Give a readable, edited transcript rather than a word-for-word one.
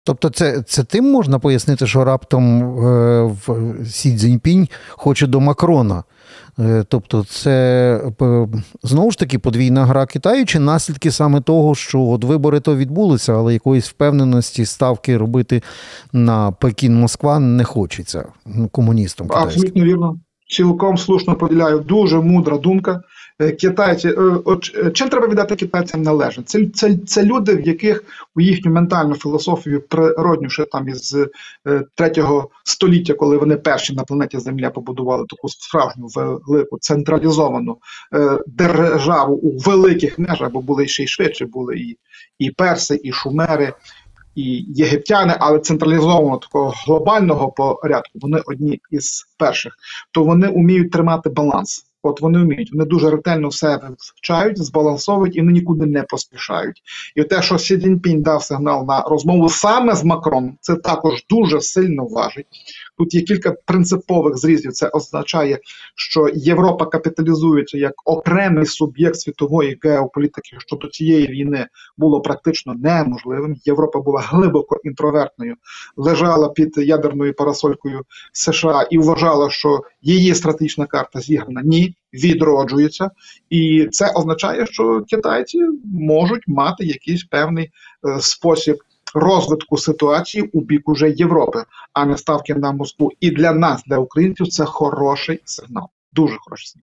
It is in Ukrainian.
Тобто це тим можна пояснити, що раптом Сі Цзіньпінь хоче до Макрона? Тобто це, знову ж таки, подвійна гра Китаю, чи наслідки саме того, що от вибори то відбулися, але якоїсь впевненості ставки робити на Пекін-Москва не хочеться комуністам китайським? Абсолютно вірно. Цілком слушно поділяю. Дуже мудра думка. Китайці, чим треба віддати китайцям належить? Це люди, в яких у їхню ментальну філософію природню ще там із 3 століття, коли вони перші на планеті Земля побудували таку справжню велику централізовану державу у великих межах, бо були ще й швидше, були і перси, і шумери, і єгиптяни, але централізованого такого глобального порядку, вони одні із перших, то вони вміють тримати баланс. От вони вміють, вони дуже ретельно все вивчають, збалансовують і вони нікуди не поспішають. І те, що Сі Цзіньпінь дав сигнал на розмову саме з Макроном, це також дуже сильно важить. Тут є кілька принципових зрізів. Це означає, що Європа капіталізується як окремий суб'єкт світової геополітики, що до цієї війни було практично неможливим. Європа була глибоко інтровертною, лежала під ядерною парасолькою США і вважала, що її стратегічна карта зіграна. Ні, відроджується. І це означає, що китайці можуть мати якийсь певний спосіб розвитку ситуації у бік уже Європи, а не ставки на Москву. І для нас, для українців, це хороший сигнал. Дуже хороший сигнал.